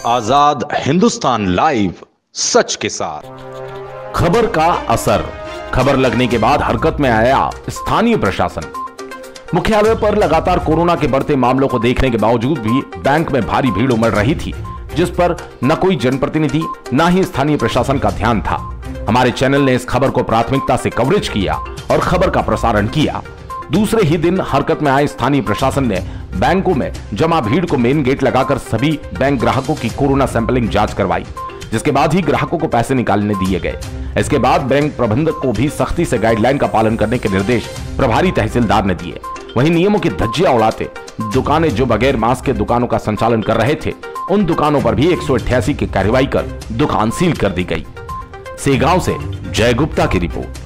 आजाद Hindustan live, सच के साथ। खबर का असर। खबर लगने के बाद हरकत में आया स्थानीय प्रशासन। मुख्यालय पर लगातार कोरोना के बढ़ते मामलों को देखने के बावजूद भी बैंक में भारी भीड़ उमड़ रही थी, जिस पर न कोई जनप्रतिनिधि न ही स्थानीय प्रशासन का ध्यान था। हमारे चैनल ने इस खबर को प्राथमिकता से कवरेज किया और खबर का प्रसारण किया। दूसरे ही दिन हरकत में आए स्थानीय प्रशासन ने बैंकों में जमा भीड़ को मेन गेट लगाकर सभी बैंक ग्राहकों की कोरोना सैंपलिंग जांच करवाई, जिसके बाद ही ग्राहकों को पैसे निकालने दिए गए। इसके बाद बैंक प्रबंधक को भी सख्ती से गाइडलाइन का पालन करने के निर्देश प्रभारी तहसीलदार ने दिए। वहीं नियमों की धज्जियां उड़ाते दुकानें जो बगैर मास्क के दुकानों का संचालन कर रहे थे, उन दुकानों पर भी 188 की कार्रवाई कर दुकान सील कर दी गई। सेगांव से जय गुप्ता की रिपोर्ट।